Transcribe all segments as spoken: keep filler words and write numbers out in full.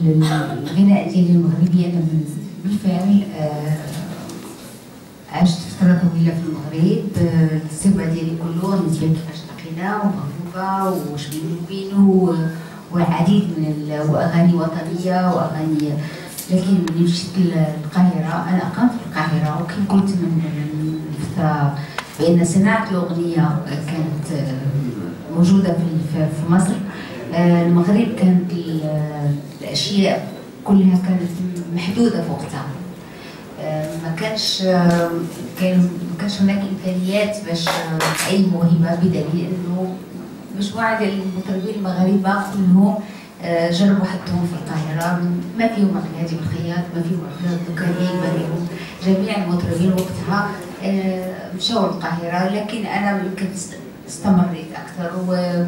الغناء ديالي المغربي انا بالفعل عشت فتره طويله في المغرب. الصبا ديالي كله بالنسبه كيفاش لقينا ومغروبه وشبينو بينو والعديد من واغاني وطنيه واغاني. لكن ملي مشيت للقاهره، انا اقمت في القاهره وكيف قلت من فتره بان صناعه الاغنيه كانت موجوده في مصر. المغرب كانت الاشياء كلها كانت محدوده في وقتها. ما كانش كان ما كانش هناك امكانيات باش اي موهبه، بدليل انه مجموعه ديال المطربين المغاربه كلهم جربوا حظهم في القاهره، ما فيهم عبد الهادي بالخياط، ما فيهم عبد الهادي الدكاني، ما فيهم جميع المطربين وقتها مشاو للقاهره. لكن انا يمكن استمريت اكثر و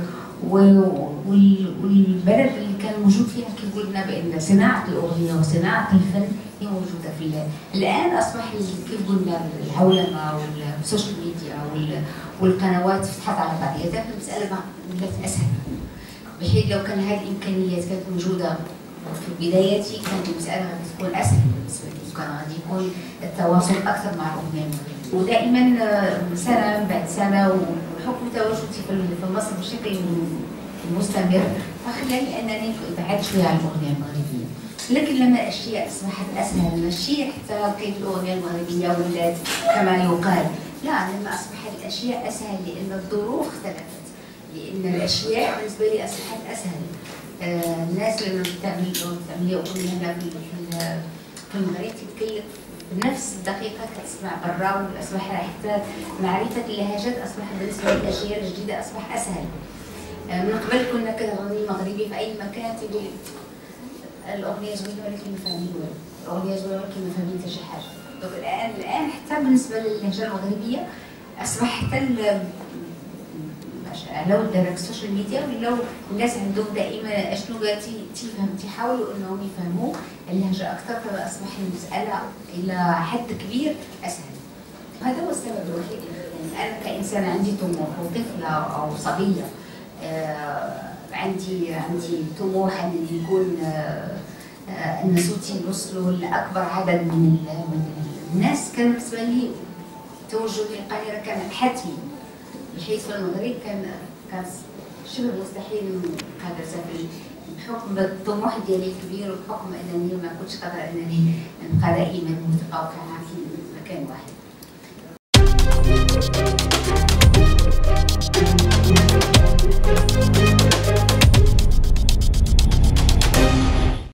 والبلد اللي كان موجود فيها كيف قلنا بان صناعه الاغنيه وصناعه الفن هي موجوده في الان. اصبح كيف قلنا العولمه والسوشيال ميديا والقنوات فتحت على بعضياتها، فالمساله ولات اسهل، بحيث لو كان هذه الامكانيات كانت موجوده في بداياتي كانت المساله غادي تكون اسهل بالنسبه لي، وكان غادي يكون التواصل اكثر مع الاغنيه المغربيه. ودائما سنه بعد سنه وبحكم تواجدي في مصر بشكل مستمر فخلاني انني بعدت شويه عن الاغنيه المغربيه. لكن لما الاشياء اصبحت اسهل، ماشي حتى كيف الاغنيه المغربيه ولات كما يقال، لا، لما اصبحت الاشياء اسهل لان الظروف اختلفت، لان الاشياء بالنسبه لي اصبحت اسهل. آه الناس لما بتعمل بتعملي اغنيه هنا في في المغرب تتكلف بنفس الدقيقه كتسمع برا، واصبح حتى معرفه اللهجات اصبح بالنسبه للاشياء الجديده اصبح اسهل. آه من قبل كنا كنغني مغربي في اي مكان تقول الاغنيه زوينه ولكن ما فاهمين والو، الاغنيه زوينه ولكن ما فاهمين حتى شي حاجه. دونك الان الان حتى بالنسبه للهجه المغربيه اصبح حتى لو دارك السوشيال ميديا ولاو الناس عندهم دائما اشنو تيفهم تيحاولوا انهم يفهموا اللهجه اكثر، فاصبح المساله الى حد كبير اسهل. هذا هو السبب الوحيد. يعني انا كانسان عندي طموح، وطفله او صبيه آه عندي عندي طموح ان يكون آه ان صوتي يوصلوا لاكبر عدد من من الناس. كان بالنسبه لي توجهي للقاهره كان حتمي، بحيث في المغرب كان كان شبه مستحيل قادر اسافر بحكم الطموح ديالي الكبير، وبحكم انني ما كنتش قادره انني نبقى دائما متقوقعه في مكان واحد.